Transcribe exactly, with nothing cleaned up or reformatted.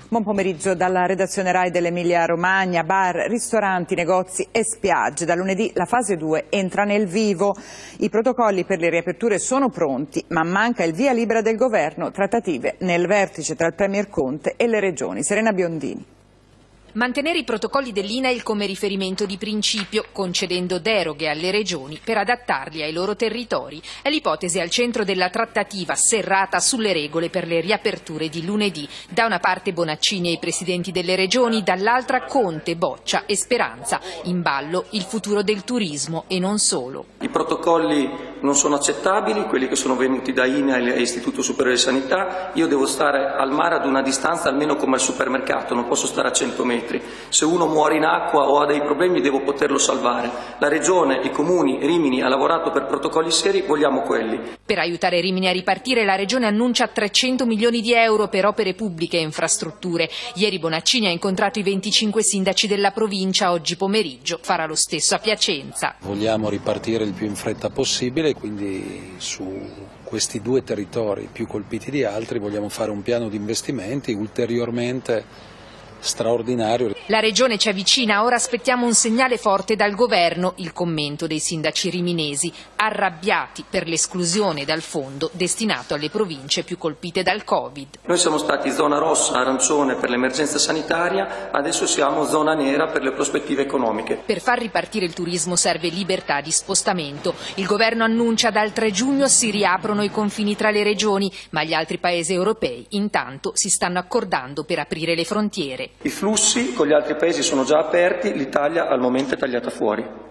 Buon pomeriggio dalla redazione RAI dell'Emilia Romagna. Bar, ristoranti, negozi e spiagge. Da lunedì la fase due entra nel vivo. I protocolli per le riaperture sono pronti, ma manca il via libera del governo. Trattative nel vertice tra il Premier Conte e le regioni. Serena Biondini. Mantenere i protocolli dell'I N A I L come riferimento di principio, concedendo deroghe alle regioni per adattarli ai loro territori. È l'ipotesi al centro della trattativa serrata sulle regole per le riaperture di lunedì. Da una parte Bonaccini e i presidenti delle regioni, dall'altra Conte, Boccia e Speranza. In ballo il futuro del turismo e non solo. I protocolli non sono accettabili, quelli che sono venuti da I N A I L e Istituto Superiore di Sanità. Io devo stare al mare ad una distanza almeno come al supermercato, non posso stare a cento metri. Se uno muore in acqua o ha dei problemi devo poterlo salvare. La Regione, i comuni, Rimini ha lavorato per protocolli seri, vogliamo quelli. Per aiutare Rimini a ripartire la Regione annuncia trecento milioni di euro per opere pubbliche e infrastrutture. Ieri Bonaccini ha incontrato i venticinque sindaci della provincia, oggi pomeriggio farà lo stesso a Piacenza. Vogliamo ripartire il più in fretta possibile, quindi su questi due territori più colpiti di altri vogliamo fare un piano di investimenti ulteriormente straordinario. La Regione ci avvicina, ora aspettiamo un segnale forte dal governo, il commento dei sindaci riminesi, arrabbiati per l'esclusione dal fondo destinato alle province più colpite dal Covid. Noi siamo stati zona rossa, arancione per l'emergenza sanitaria, adesso siamo zona nera per le prospettive economiche. Per far ripartire il turismo serve libertà di spostamento. Il governo annuncia dal tre giugno si riaprono i confini tra le regioni, ma gli altri paesi europei intanto si stanno accordando per aprire le frontiere. I flussi con gli altri paesi sono già aperti, l'Italia al momento è tagliata fuori.